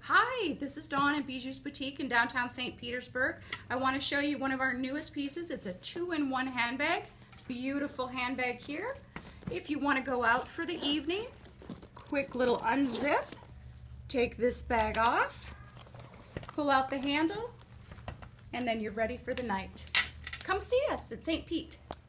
Hi, this is Dawn at Bijoux Boutique in downtown St. Petersburg. I want to show you one of our newest pieces. It's a 2-in-1 handbag. Beautiful handbag here. If you want to go out for the evening, quick little unzip, take this bag off, pull out the handle, and then you're ready for the night. Come see us at St. Pete.